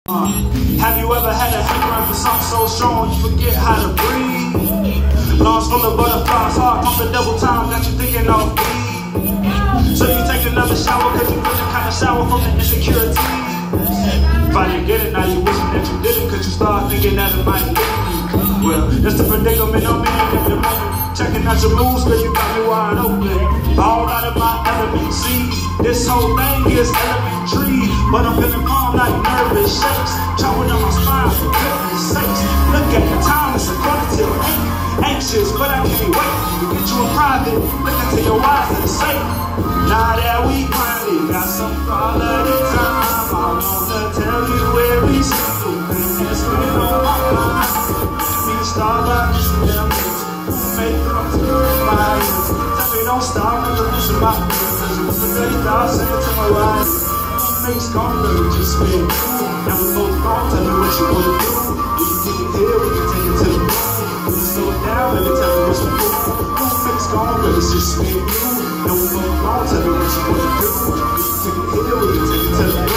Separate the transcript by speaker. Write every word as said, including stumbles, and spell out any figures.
Speaker 1: Uh, have you ever had a hankering for something so strong you forget how to breathe? Lungs full of butterflies, heart pumping double time, got you thinking of me. So you take another shower cause you feeling kinda sour from the insecurity. Finally get it, now you wishing that you did it cause you start thinking that it might leave you. Well, that's the predicament I'm in at the moment. Checking out your moves, girl, you got me wide open. All out of my element, see, this whole thing is elementary. But I'm feeling calm like nervous shakes. Chopping on my spine for goodness sakes. Look at the time, it's a quarter till eight. Anxious, but I can't wait to get you in private. Look into your eyes and say, now that we finally got some quality time, I wanna tell you every single thing that's been on my mind. Me Starbucks and them make up to my ears. Tell me don't stop when you're losing my business. What's the day start saying to my life? Makes gonna let it just spin. Now we both gonna tell me what you wanna do. We can take it here, we can take it to the moon. We can slow it down, let me tell you what you do. Makes gonna let it just spin. Now we both gonna tell me what you wanna do. We can take it here, we can take it to the moon.